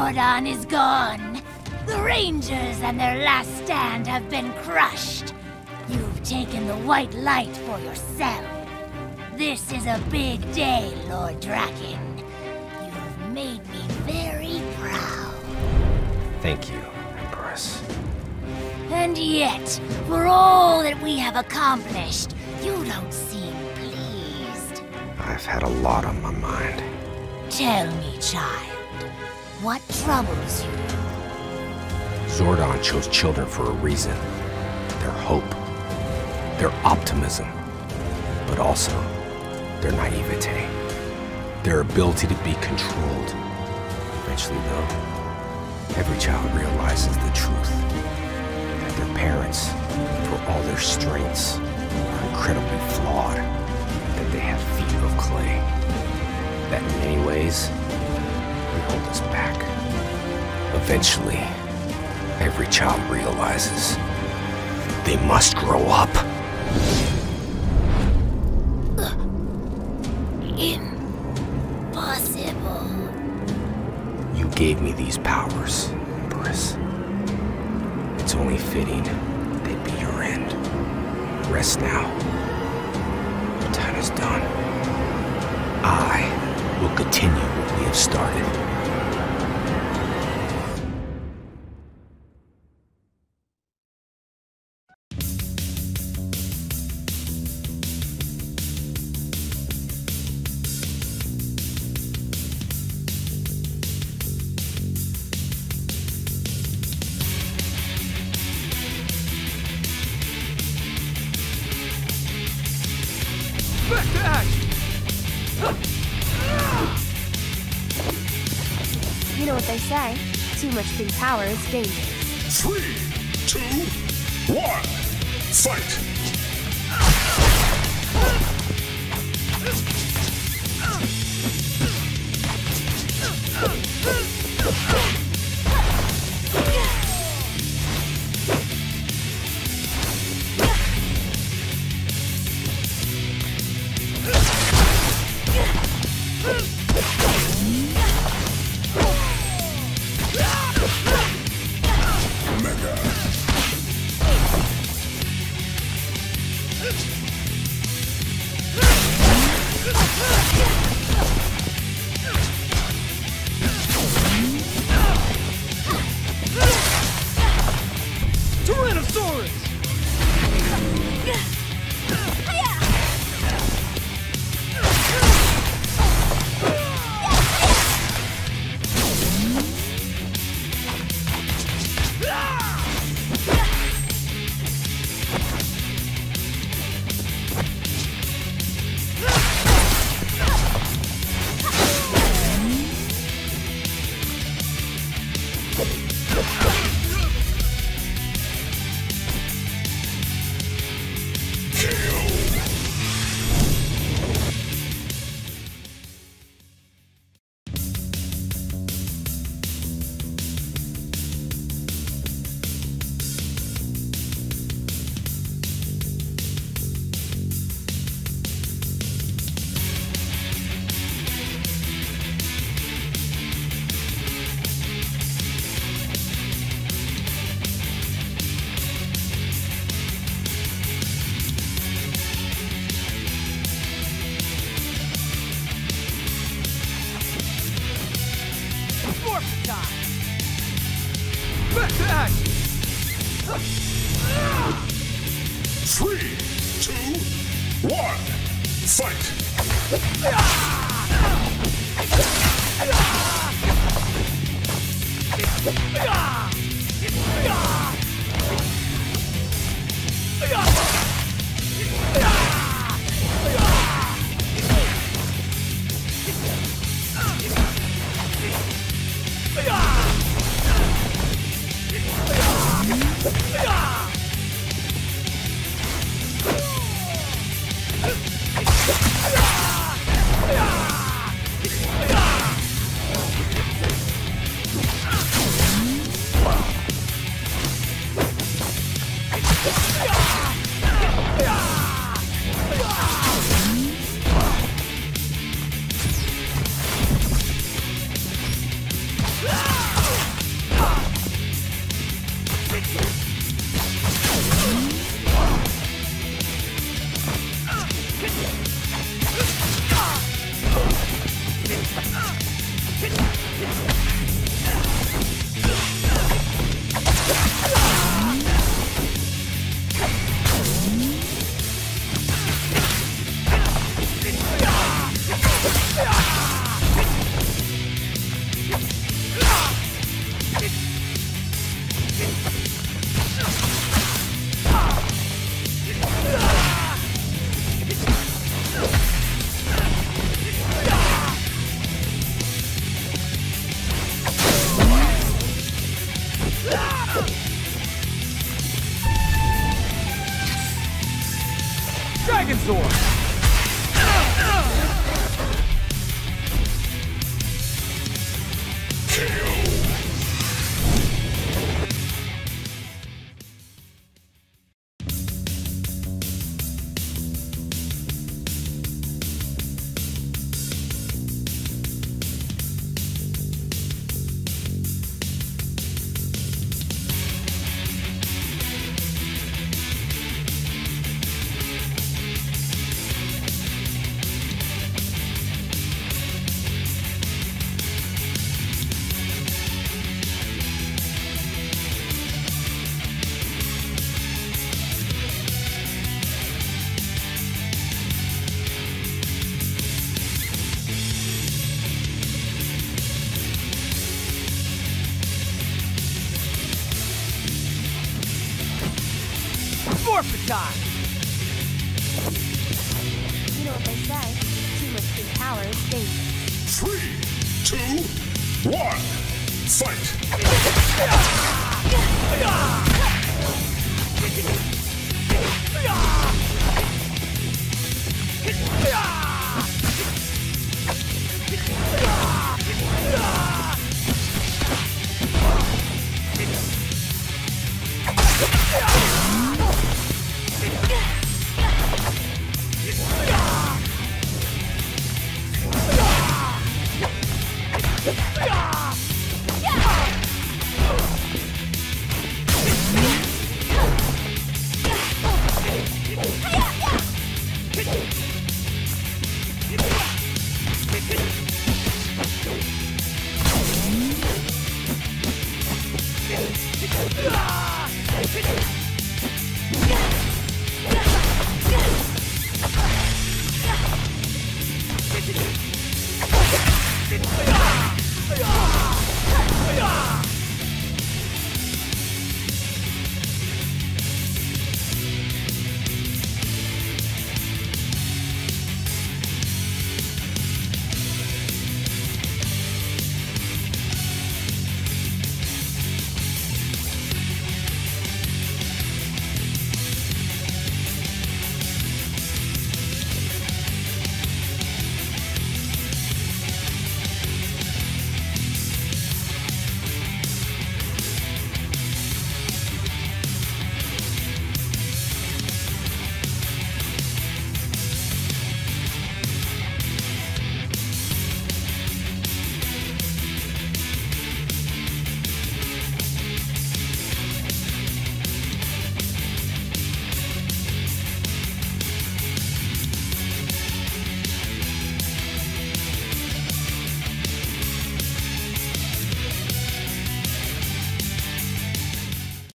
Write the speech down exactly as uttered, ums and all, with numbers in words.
Zordon is gone. The Rangers and their last stand have been crushed. You've taken the white light for yourself. This is a big day, Lord Draken. You've made me very proud. Thank you, Empress. And yet, for all that we have accomplished, you don't seem pleased. I've had a lot on my mind. Tell me, child, what troubles you? Zordon chose children for a reason. Their hope, their optimism, but also their naivete, their ability to be controlled. Eventually, though, every child realizes the truth, that their parents, for all their strengths, are incredibly flawed, that they have feet of clay, that in many ways, they hold us back. Eventually, every child realizes they must grow up. Impossible. You gave me these powers, Empress. It's only fitting they'd be your end. Rest now. Your time is done. I will continue what we have started. Back to action! You know what they say, too much big power is dangerous. Three, two, one, fight! Back to action! Three, two, one, fight! Yeah! Dragon Zord! K O. Forfeit time! You know what they say. Too much big power is dangerous. Three, two, one, fight!